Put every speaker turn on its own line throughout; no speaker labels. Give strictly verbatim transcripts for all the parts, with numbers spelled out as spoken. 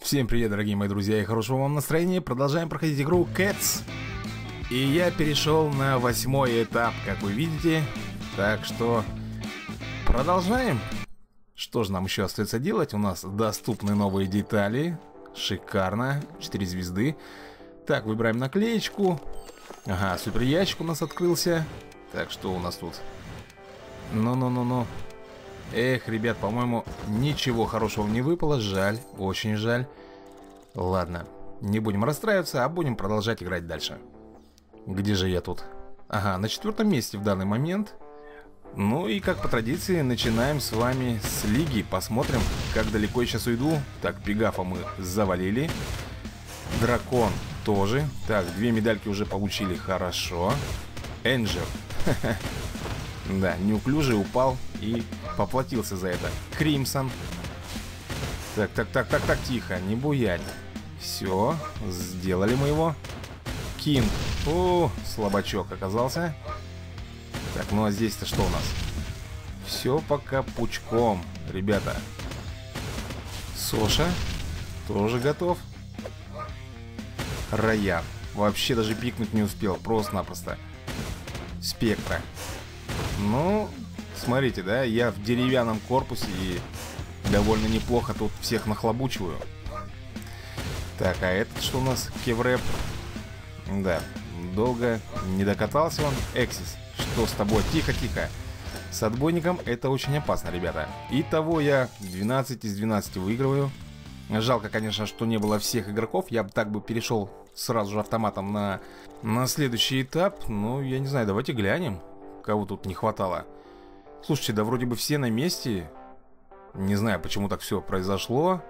Всем привет, дорогие мои друзья, и хорошего вам настроения. Продолжаем проходить игру Cats. И я перешел на восьмой этап, как вы видите. Так что продолжаем. Что же нам еще остается делать? У нас доступны новые детали. Шикарно, четыре звезды. Так, выбираем наклеечку. Ага, супер ящик у нас открылся. Так, что у нас тут? Ну-ну-ну-ну. Эх, ребят, по-моему, ничего хорошего не выпало. Жаль, очень жаль. Ладно, не будем расстраиваться, а будем продолжать играть дальше. Где же я тут? Ага, на четвертом месте в данный момент. Ну и как по традиции, начинаем с вами с лиги. Посмотрим, как далеко я сейчас уйду. Так, Пегафа мы завалили. Дракон тоже. Так, две медальки уже получили, хорошо. Энджер. Да, неуклюжий упал и поплатился за это. Кримсон. Так, так, так, так, так, тихо, не буянь. Все, сделали мы его. Кинг. О, слабачок оказался. Так, ну а здесь-то что у нас? Все пока пучком, ребята. Соша тоже готов. Раян. Вообще даже пикнуть не успел, просто-напросто. Спектра. Ну, смотрите, да, я в деревянном корпусе и довольно неплохо тут всех нахлобучиваю. Так, а этот что у нас? Кевреп. Да, долго не докатался он. Эксис, что с тобой? Тихо-тихо. С отбойником это очень опасно, ребята. Итого я двенадцать из двенадцати выигрываю. Жалко, конечно, что не было всех игроков. Я бы так бы перешел сразу же автоматом на, на следующий этап. Ну, я не знаю, давайте глянем, кого тут не хватало. Слушайте, да вроде бы все на месте. Не знаю, почему так все произошло.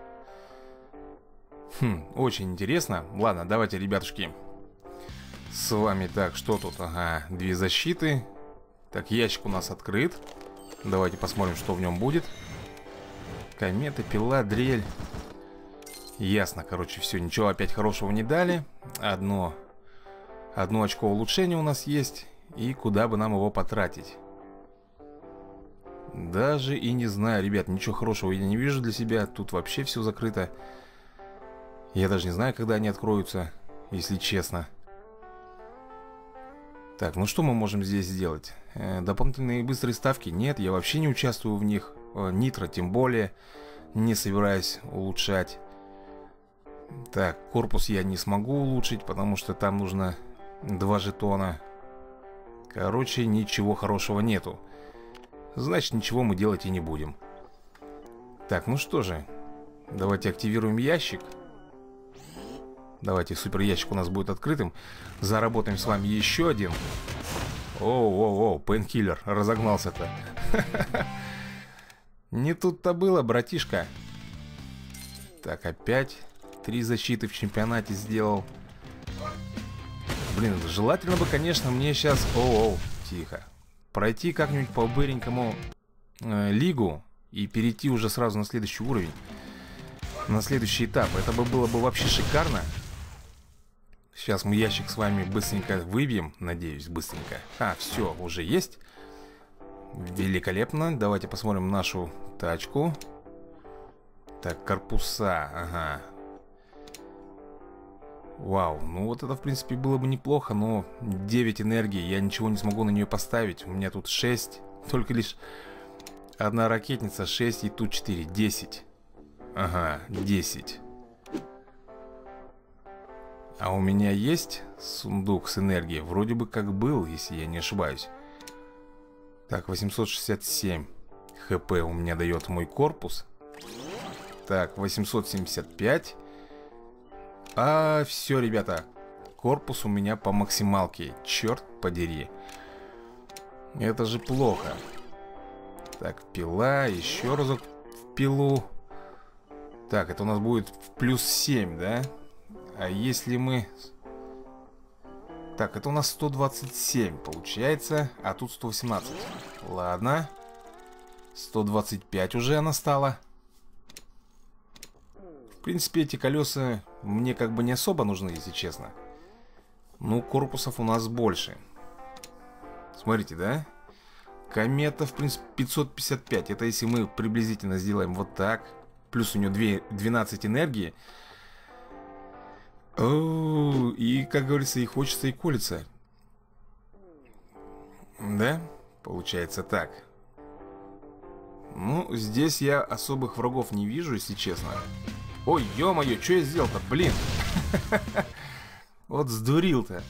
Хм, очень интересно. Ладно, давайте, ребятушки. С вами так, что тут? Ага, две защиты. Так, ящик у нас открыт. Давайте посмотрим, что в нем будет. Комета, пила, дрель. Ясно, короче, все, ничего опять хорошего не дали. Одно Одно очко улучшения у нас есть. И куда бы нам его потратить? Даже и не знаю, ребят, ничего хорошего я не вижу для себя. Тут вообще все закрыто. Я даже не знаю, когда они откроются, если честно. Так, ну что мы можем здесь сделать? Э, дополнительные быстрые ставки? Нет, я вообще не участвую в них. Э, нитро тем более не собираюсь улучшать. Так, корпус я не смогу улучшить, потому что там нужно два жетона. Короче, ничего хорошего нету. Значит, ничего мы делать и не будем. Так, ну что же, давайте активируем ящик. Давайте, супер ящик у нас будет открытым. Заработаем с вами еще один. Оу-оу-оу, пейнкиллер, разогнался-то. Не тут-то было, братишка. Так, опять три защиты в чемпионате сделал. Блин, желательно бы, конечно, мне сейчас... Оу-оу, тихо. Пройти как-нибудь по быренькому э, лигу и перейти уже сразу на следующий уровень. На следующий этап. Это бы было бы вообще шикарно. Сейчас мы ящик с вами быстренько выбьем. Надеюсь, быстренько. А, все, уже есть. Великолепно. Давайте посмотрим нашу тачку. Так, корпуса. Ага. Вау, ну вот это в принципе было бы неплохо, но девять энергии, я ничего не смогу на нее поставить. У меня тут шесть, только лишь одна ракетница, шесть и тут четыре, десять. Ага, десять. А у меня есть сундук с энергией? Вроде бы как был, если я не ошибаюсь. Так, восемьсот шестьдесят семь хп у меня дает мой корпус. Так, восемьсот семьдесят пять. А, все, ребята. Корпус у меня по максималке. Черт подери. Это же плохо. Так, пила. Еще разок в пилу. Так, это у нас будет в плюс семь, да? А если мы... Так, это у нас сто двадцать семь получается. А тут сто восемнадцать. Ладно. сто двадцать пять уже она стала. В принципе, эти колеса мне как бы не особо нужны, если честно. Ну, корпусов у нас больше. Смотрите, да? Комета, в принципе, пятьсот пятьдесят пять. Это если мы приблизительно сделаем вот так. Плюс у нее двенадцать энергии. О, и, как говорится, и хочется, и колется. Да? Получается так. Ну, здесь я особых врагов не вижу, если честно. Ой, ё-моё, что я сделал-то? Блин. Вот сдурил-то.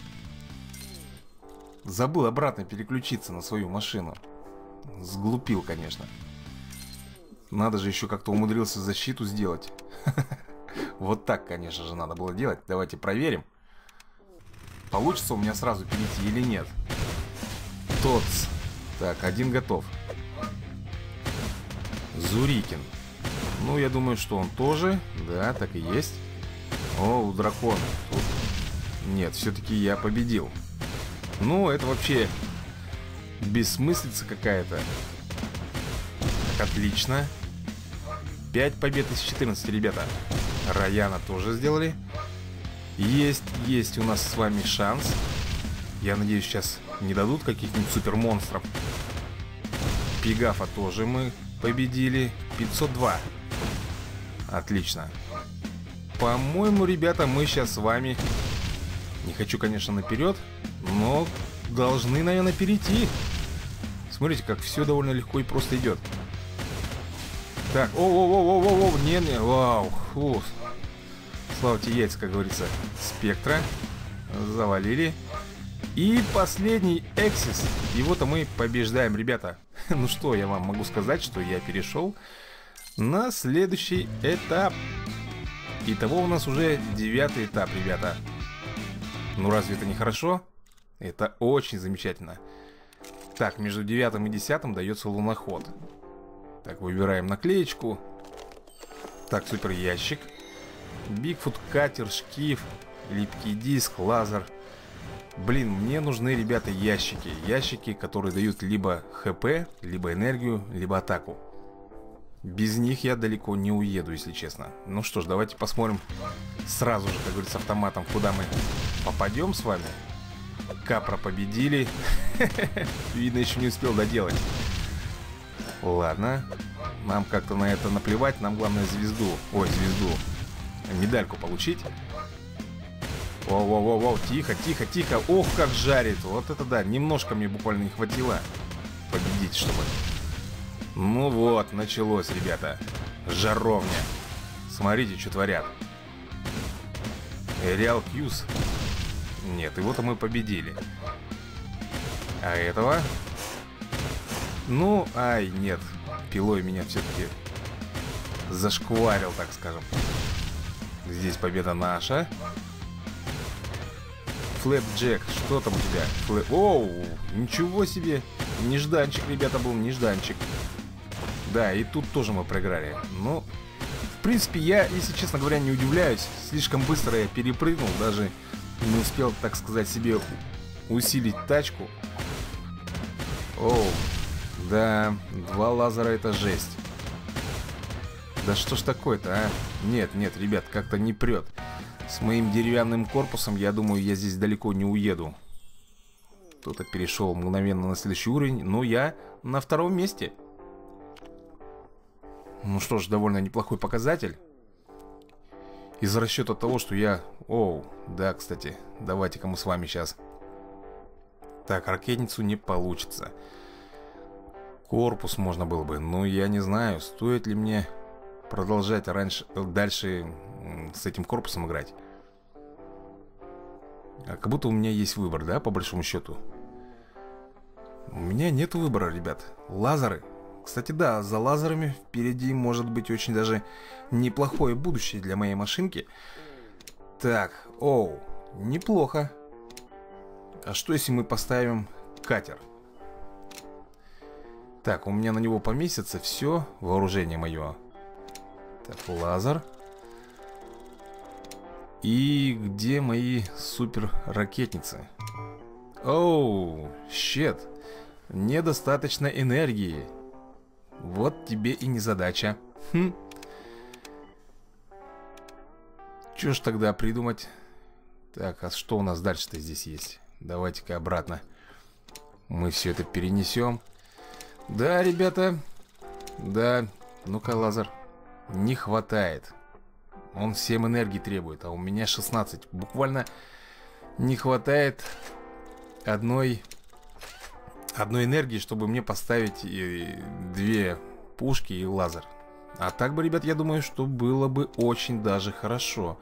Забыл обратно переключиться на свою машину. Сглупил, конечно. Надо же, еще как-то умудрился защиту сделать. Вот так, конечно же, надо было делать. Давайте проверим. Получится у меня сразу перейти или нет. Тотс. Так, один готов. Зурикин. Ну, я думаю, что он тоже. Да, так и есть. О, дракон. Тут... Нет, все-таки я победил. Ну, это вообще бессмыслица какая-то. Так, отлично. пять побед из четырнадцати, ребята. Раяна тоже сделали. Есть, есть у нас с вами шанс. Я надеюсь, сейчас не дадут каких-нибудь супермонстров. Пегафа тоже мы победили. пятьсот два. Отлично. По-моему, ребята, мы сейчас с вами... Не хочу, конечно, наперед, но должны, наверное, перейти. Смотрите, как все довольно легко и просто идет. Так, о-о-о-о-о-о, не-не, вау, фу. Славьте яйца, как говорится. Спектра. Завалили. И последний Эксис. Его-то мы побеждаем, ребята. Ну что, я вам могу сказать, что я перешел на следующий этап. Итого у нас уже девятый этап, ребята. Ну разве это не хорошо? Это очень замечательно. Так, между девятым и десятым дается луноход. Так, выбираем наклеечку. Так, супер ящик. Бигфут, катер, шкив, липкий диск, лазер. Блин, мне нужны, ребята, ящики. Ящики, которые дают либо ХП, либо энергию, либо атаку. Без них я далеко не уеду, если честно. Ну что ж, давайте посмотрим сразу же, как говорится, автоматом, куда мы попадем с вами. Капра победили. Видно, еще не успел доделать. Ладно. Нам как-то на это наплевать. Нам главное звезду. Ой, звезду. Медальку получить. Воу-воу-воу-воу. Тихо, тихо, тихо. Ох, как жарит. Вот это да. Немножко мне буквально не хватило победить, чтобы... Ну вот, началось, ребята. Жаровня. Смотрите, что творят. Реал Кьюз. Нет, его-то мы победили. А этого? Ну, ай, нет. Пилой меня все-таки зашкварил, так скажем. Здесь победа наша. Флэпджек, что там у тебя? Флэп... Оу, ничего себе. Нежданчик, ребята, был нежданчик. Да, и тут тоже мы проиграли. Ну, в принципе, я, если честно говоря, не удивляюсь. Слишком быстро я перепрыгнул. Даже не успел, так сказать, себе усилить тачку. Оу, да, два лазера — это жесть. Да что ж такое-то, а? Нет, нет, ребят, как-то не прет. С моим деревянным корпусом, я думаю, я здесь далеко не уеду. Кто-то перешел мгновенно на следующий уровень. Но я на втором месте. Ну что ж, довольно неплохой показатель. Из расчета того, что я... Оу, да, кстати, давайте-ка мы с вами сейчас... Так, ракетницу не получится. Корпус можно было бы, но я не знаю, стоит ли мне продолжать раньше, дальше с этим корпусом играть. А как будто у меня есть выбор, да, по большому счету. У меня нет выбора, ребят. Лазеры. Кстати, да, за лазерами впереди может быть очень даже неплохое будущее для моей машинки. Так, оу, неплохо. А что если мы поставим катер? Так, у меня на него поместится все вооружение мое. Так, лазер. И где мои супер ракетницы? Оу, щет. Недостаточно энергии. Вот тебе и незадача. Хм. Чё ж тогда придумать? Так, а что у нас дальше-то здесь есть? Давайте-ка обратно. Мы все это перенесем. Да, ребята. Да. Ну-ка, лазер. не хватает. Он семь энергий требует, а у меня шестнадцать. Буквально не хватает одной, одной энергии, чтобы мне поставить и две пушки и лазер. А так бы, ребят, я думаю, что было бы очень даже хорошо.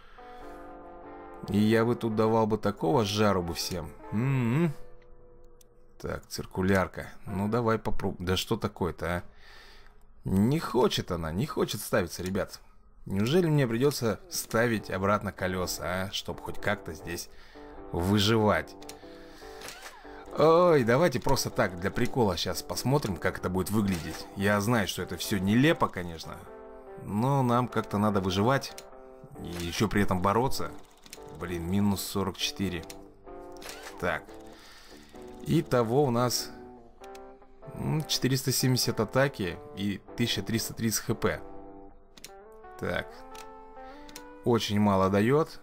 И я бы тут давал бы такого жару бы всем. М-м-м. Так, циркулярка. Ну, давай попробуем. Да что такое-то, а? Не хочет она, не хочет ставиться, ребят. Неужели мне придется ставить обратно колеса, а? Чтобы хоть как-то здесь выживать. Ой, давайте просто так, для прикола сейчас посмотрим, как это будет выглядеть. Я знаю, что это все нелепо, конечно. Но нам как-то надо выживать. И еще при этом бороться. Блин, минус сорок четыре. Так. Итого у нас четыреста семьдесят атаки и тысяча триста тридцать хп. Так. Очень мало дает.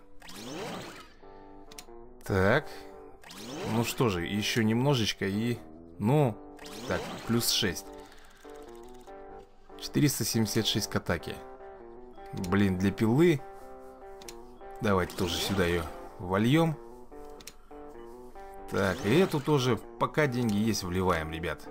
Так. Ну что же, еще немножечко и... Ну, так, плюс шесть. четыреста семьдесят шесть к атаке. Блин, для пилы. Давайте тоже сюда ее вольем. Так, и эту тоже, пока деньги есть, вливаем, ребят.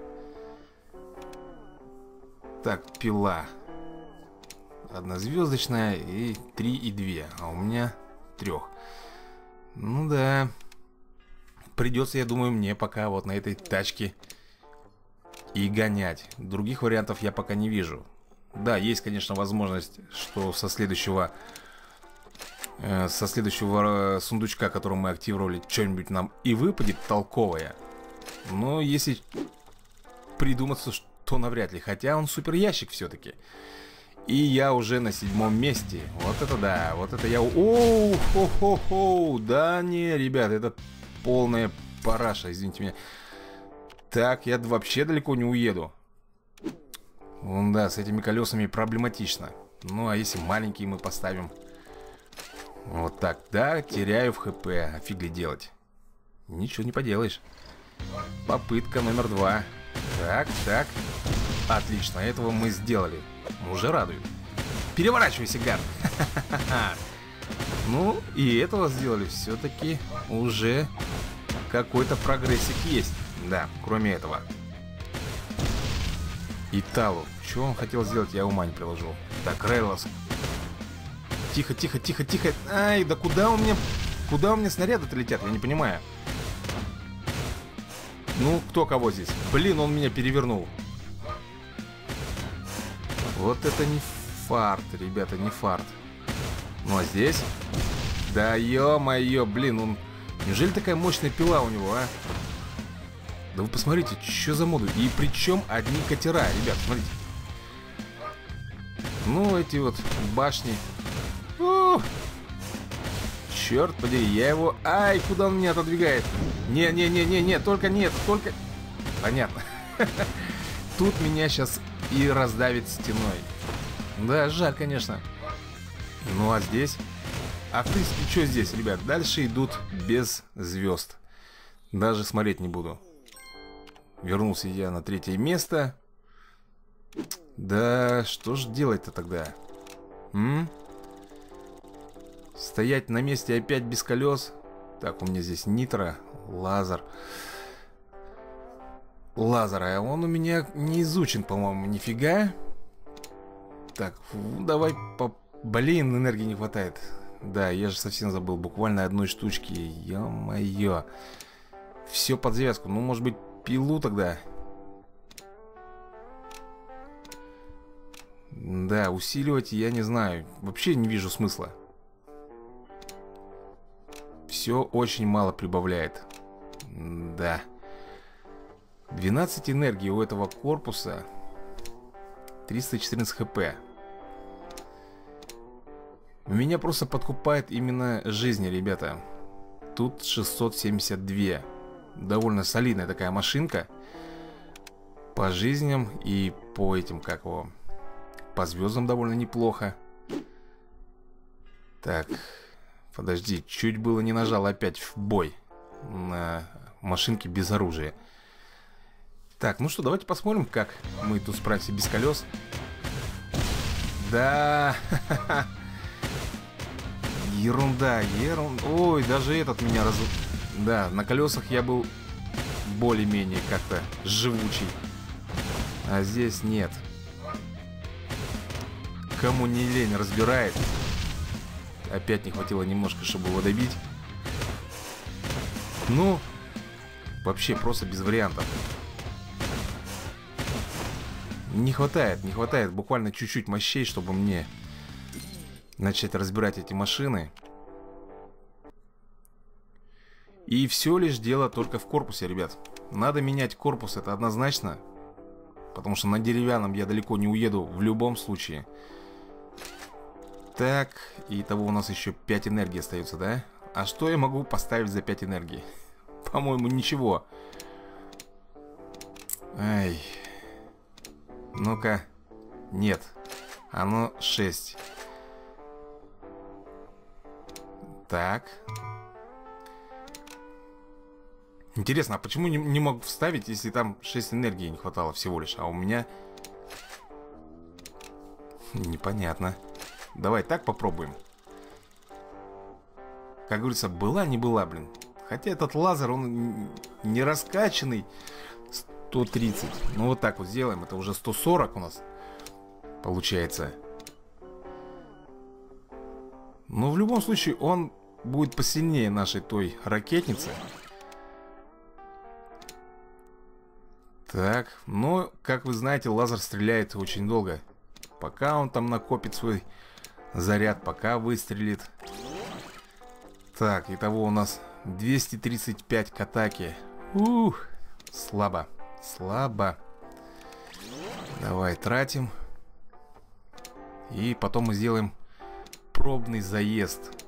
Так, пила. Однозвездочная и три и две. А у меня трех. Ну да. Придется, я думаю, мне пока вот на этой тачке и гонять. Других вариантов я пока не вижу. Да, есть, конечно, возможность, что со следующего э, со следующего сундучка, который мы активировали, что-нибудь нам и выпадет толковое. Но если придуматься, то навряд ли. Хотя он супер ящик все-таки. И я уже на седьмом месте. Вот это да, вот это я... Оу, хо-хо-хо. Да не, ребят, это полная параша, извините меня. Так, я вообще далеко не уеду. Вон, да, с этими колесами проблематично. Ну, а если маленькие мы поставим? Вот так, да, теряю в хп. А фиг ли делать? Ничего не поделаешь. Попытка номер два. Так, так. Отлично, этого мы сделали. Уже радует. Переворачивайся, гад. Ну, и этого сделали. Все-таки уже какой-то прогрессик есть. Да, кроме этого. Италу. Что он хотел сделать, я ума не приложил. Так, Рейлос. Тихо, тихо, тихо, тихо. Ай, да куда у меня... Куда у меня снаряды-то летят, я не понимаю. Ну, кто кого здесь? Блин, он меня перевернул. Вот это не фарт, ребята, не фарт. Ну, а здесь? Да ё-моё, блин, он... Неужели такая мощная пила у него, а? Да вы посмотрите, что за моду. И причем одни катера, ребят, смотрите. Ну, эти вот башни. Ух! Черт подери, я его... Ай, куда он меня отодвигает? Не-не-не-не-не, только нет, только... Понятно. Тут меня сейчас и раздавит стеной. Да, жаль, конечно. Ну, а здесь... А в принципе, что здесь, ребят? Дальше идут без звезд. Даже смотреть не буду. Вернулся я на третье место. Да, что же делать-то тогда? М? Стоять на месте опять без колес. Так, у меня здесь нитро, лазер. Лазер, а он у меня не изучен, по-моему, нифига. Так, фу, давай по... Блин, энергии не хватает. Да, я же совсем забыл, буквально одной штучки. Ё-моё. Все под завязку. Ну, может быть, пилу тогда. Да, усиливать я не знаю. Вообще не вижу смысла. Все очень мало прибавляет. Да. двенадцать энергии у этого корпуса. триста четырнадцать хп. Меня просто подкупает именно жизни, ребята. Тут шестьсот семьдесят два. Довольно солидная такая машинка. По жизням и по этим, как его, по звездам довольно неплохо. Так, подожди, чуть было не нажал опять в бой на машинке без оружия. Так, ну что, давайте посмотрим, как мы тут справимся без колес. Да. Ерунда, ерунда. Ой, даже этот меня раз... Да, на колесах я был более-менее как-то живучий. А здесь нет. Кому не лень, разбирает. Опять не хватило немножко, чтобы его добить. Ну, вообще просто без вариантов. Не хватает, не хватает буквально чуть-чуть мощей, чтобы мне начать разбирать эти машины. И все лишь дело только в корпусе, ребят. Надо менять корпус, это однозначно. Потому что на деревянном я далеко не уеду в любом случае. Так, и того у нас еще пять энергии остается, да? А что я могу поставить за пять энергии? По-моему, ничего. Ай. Ну-ка. Нет. Оно шесть. Так. Интересно, а почему не, не мог вставить, если там шесть энергии не хватало всего лишь? А у меня... Непонятно. Давай так попробуем. Как говорится, была не была, блин. Хотя этот лазер, он не раскачанный. сто тридцать. Ну вот так вот сделаем. Это уже сто сорок у нас получается. Но в любом случае он будет посильнее нашей той ракетницы. Так, но, как вы знаете, лазер стреляет очень долго. Пока он там накопит свой заряд, пока выстрелит. Так, итого у нас двести тридцать пять к атаке. Ух, слабо, слабо. Давай тратим. И потом мы сделаем пробный заезд.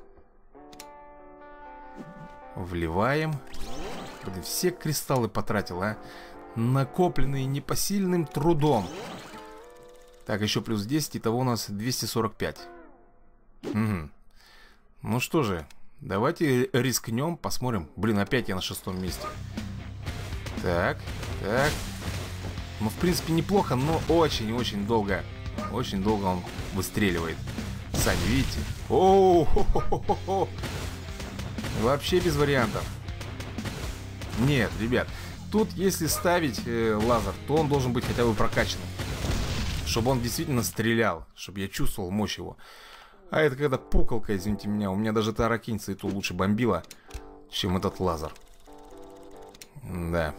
Вливаем. Все кристаллы потратил, а? Накопленные непосильным трудом. Так, еще плюс десять, итого у нас двести сорок пять. Угу. Ну что же, давайте рискнем, посмотрим. Блин, опять я на шестом месте. Так, так. Ну, в принципе, неплохо, но очень-очень долго. Очень долго он выстреливает. Сами видите. О-о-о-о-о-о. Вообще без вариантов. Нет, ребят. Тут, если ставить э, лазер, то он должен быть хотя бы прокачанным. Чтобы он действительно стрелял. Чтобы я чувствовал мощь его. А это когда пукалка, извините меня. У меня даже та ракинца и то лучше бомбила, чем этот лазер. Да.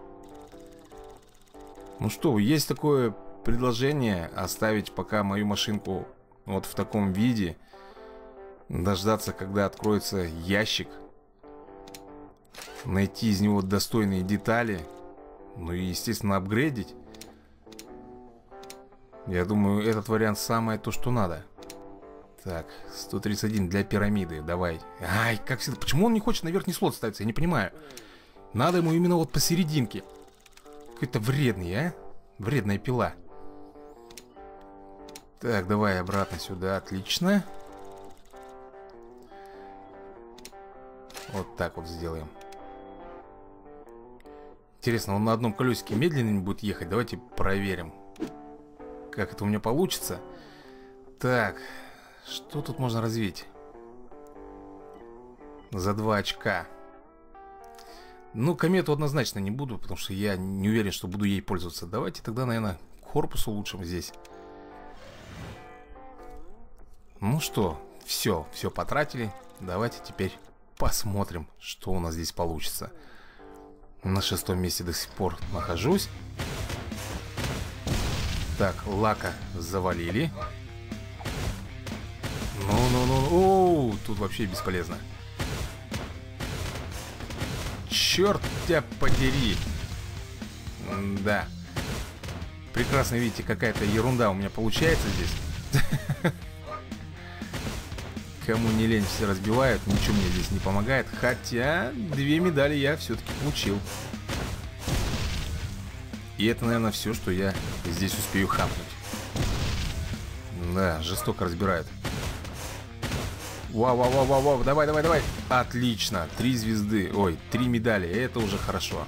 Ну что, есть такое предложение оставить пока мою машинку вот в таком виде. Дождаться, когда откроется ящик. Найти из него достойные детали. Ну и, естественно, апгрейдить. Я думаю, этот вариант самое то, что надо. Так, сто тридцать один для пирамиды. Давай. Ай, как всегда. Почему он не хочет на верхний слот ставиться? Я не понимаю. Надо ему именно вот посерединке. Какой-то вредный, а? Вредная пила. Так, давай обратно сюда. Отлично. Вот так вот сделаем. Интересно, он на одном колесике медленнее будет ехать? Давайте проверим, как это у меня получится. Так, что тут можно развить? За два очка. Ну, комету однозначно не буду, потому что я не уверен, что буду ей пользоваться. Давайте тогда, наверное, корпус улучшим здесь. Ну что, все, все потратили. Давайте теперь посмотрим, что у нас здесь получится. На шестом месте до сих пор нахожусь. Так, лака завалили. Ну-ну-ну. Оу, тут вообще бесполезно. Черт тебя подери. Да. Прекрасно видите, какая-то ерунда у меня получается здесь. Кому не лень, все разбивают. Ничего мне здесь не помогает. Хотя две медали я все-таки получил. И это, наверное, все, что я здесь успею хапнуть. Да, жестоко разбирают. Вау, вау, вау, вау, вау. Давай, давай, давай. Отлично. Три звезды. Ой, три медали. Это уже хорошо.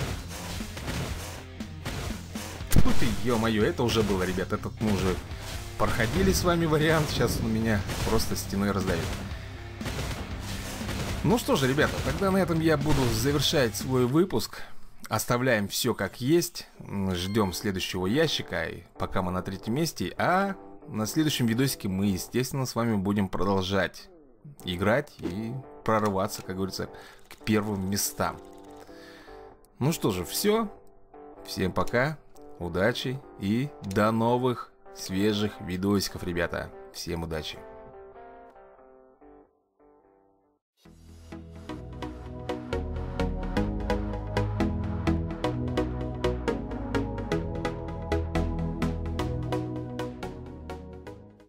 Фу ты, ё-моё, это уже было, ребят. Этот мы уже проходили с вами вариант. Сейчас он меня просто стеной раздавит. Ну что же, ребята, тогда на этом я буду завершать свой выпуск. Оставляем все как есть. Ждем следующего ящика, пока мы на третьем месте. А на следующем видосике мы, естественно, с вами будем продолжать играть и прорываться, как говорится, к первым местам. Ну что же, все. Всем пока, удачи и до новых свежих видосиков, ребята. Всем удачи.